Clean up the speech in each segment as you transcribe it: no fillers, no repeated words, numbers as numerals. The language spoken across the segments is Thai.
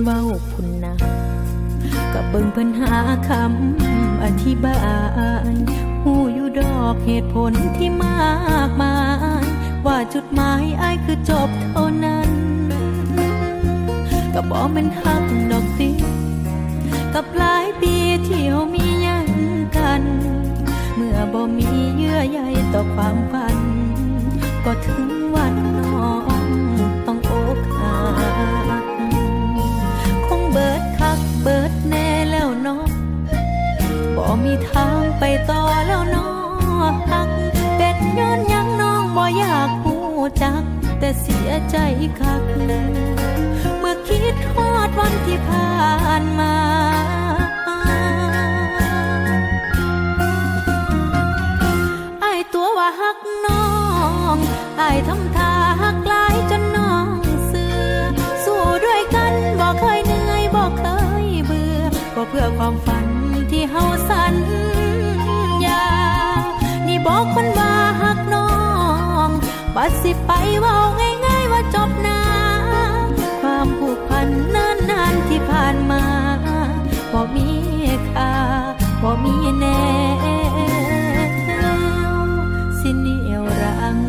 เว้าคุณนากับเบิ่งเพิ่นหาคำอธิบายหูอยู่ดอกเหตุผลที่มากมายว่าจุดหมายอ้ายคือจบเท่านั้นก็บ่แม่นฮักดอกติกับหลายปีที่เฮามีหยังกันเมื่อบ่มีเยื่อใยต่อความฝันก็ถึงวันน้องต้องอกหักคงเบิดคักเบิดแน่แล้วเนาะบ่มีทางไปต่อแล้วเนาะฮักเป็นย้อนหยังน้องบ่อยากฮู้จักแต่เสียใจคักเมื่อคิดฮอดวันที่ผ่านมาอ้ายตัวว่าฮักน้องอ้ายทำท่าฮักหลายจนน้องเสือสู้ด้วยกันบ่เคยเหนื่อยบ่เคยเบื่อก็เพื่อความฝันที่เฮาสัญญานี่บอกคนว่าฮักน้องบัดสิไปเว้าง่ายๆว่าจบนะความผูกพันนานๆที่ผ่านมาบ่มีค่าบ่มีแน่สิเหนี่ยวรั้ง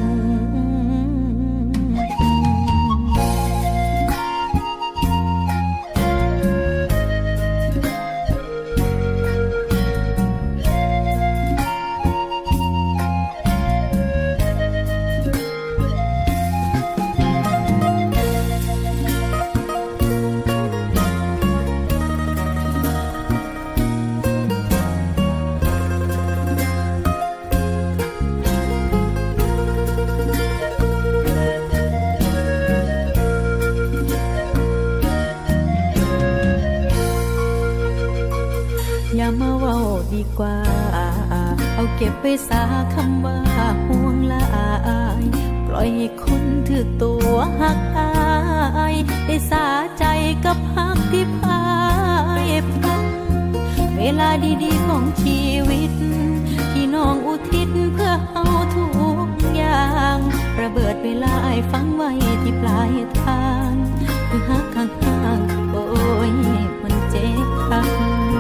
อย่ามาเว้าดีกว่าเอาเก็บไปสาคำว่าห่วงหลายปล่อยให้คนถือตัวหักอายได้สาใจกับหักที่พายพังเวลาดีๆของชีวิตที่น้องอุทิศเพื่อเฮาทุกอย่างระเบิดเวลาอ้ายฝังไว้ที่ปลายทางคือหักข้างๆโอ้ยมันเจ็บคัก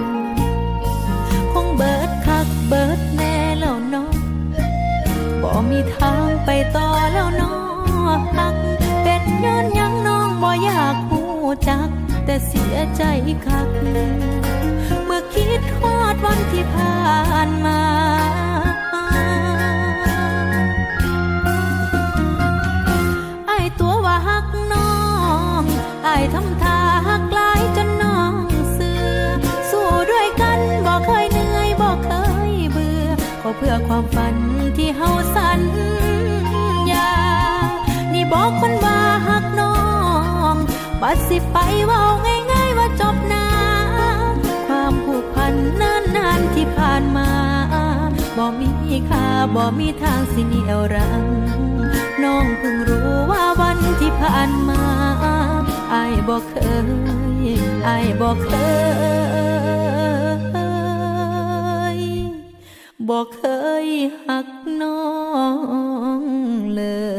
เบิดคักเบิดแน่แล้วเนาะบ่มีทางไปต่อแล้วเนาะฮักเป็นย้อนหยังน้องบ่อยากฮู้จักแต่เสียใจคักเมื่อคิดฮอดวันที่ผ่านมาอ้ายตัวว่าฮักน้องอ้ายทำท่าฮักหลายจนน้องเสือสู้ด้วยกันบ่เคยก็เพื่อความฝันที่เฮาสัญญานี่บอกคนว่าฮักน้องบัดสิไปเว้าง่ายๆว่าจบนะความผูกพันนานๆที่ผ่านมาบ่มีค่าบ่มีทางสิเหนี่ยวรั้งน้องเพิ่งรู้ว่าวันที่ผ่านมาอ้ายบ่เคยบอกเคยหักน้องเลย